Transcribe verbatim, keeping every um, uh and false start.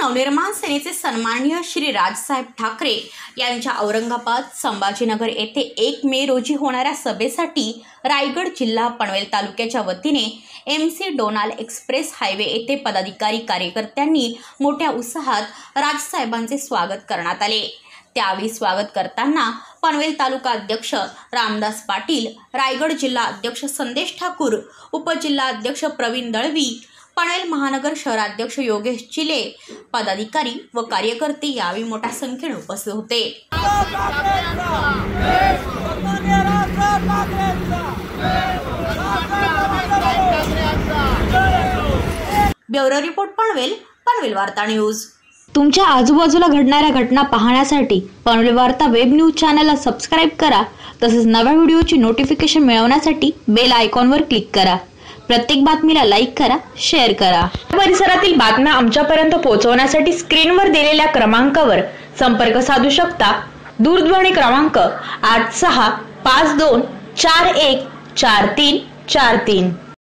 नवनिर्माण सेनेचे सन्माननीय श्री राजसाहेब ठाकरे यांच्या औरंगाबाद संभाजीनगर येथे एक मे रोजी होणाऱ्या सभेसाठी रायगड जिल्हा पनवेल तालुक्याच्या वतीने M C Donald express highway येथे पदाधिकारी कार्यकर्त्यांनी मोठ्या उत्साहात राजसाहेबांचे स्वागत करण्यात आले। त्यावेळी स्वागत करताना पनवेल तालुका अध्यक्ष रामदास पाटील, रायगड जिल्हा अध्यक्ष संदेश ठाकूर, उपजिल्हा अध्यक्ष प्रवीण दळवी, पनवेल महानगर शहराध्यक्ष योगेश चिले, पदाधिकारी व कार्यकर्ते यावेळी मोठ्या संख्येने उपस्थित होते। ब्युरो रिपोर्ट पनवेल, पनवेल वार्ता न्यूज। तुमच्या आजूबाजूला घडणाऱ्या घटना पाहण्यासाठी पनवेल वार्ता वेब न्यूज चॅनलला सबस्क्राइब करा। तसेच नव्या व्हिडिओची नोटिफिकेशन मिळवण्यासाठी बेल आयकॉनवर क्लिक करा। प्रत्येक बातमीला लाईक करा, शेअर करा। परिसरातील बातम्या आमच्यापर्यंत पोहोचवण्यासाठी स्क्रीनवर दिलेल्या क्रमांकावर संपर्क साधू शकता। दूरध्वनी क्रमांक आठ सहा पाच दोन चार एक चार तीन चार तीन।